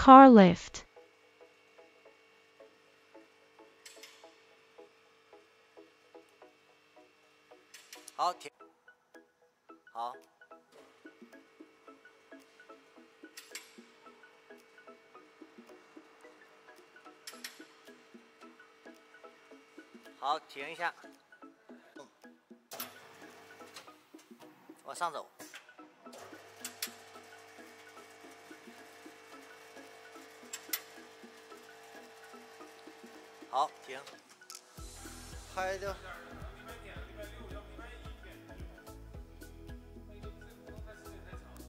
car lift. 好，停。好。好，停一下。往上走。好，停。拍的。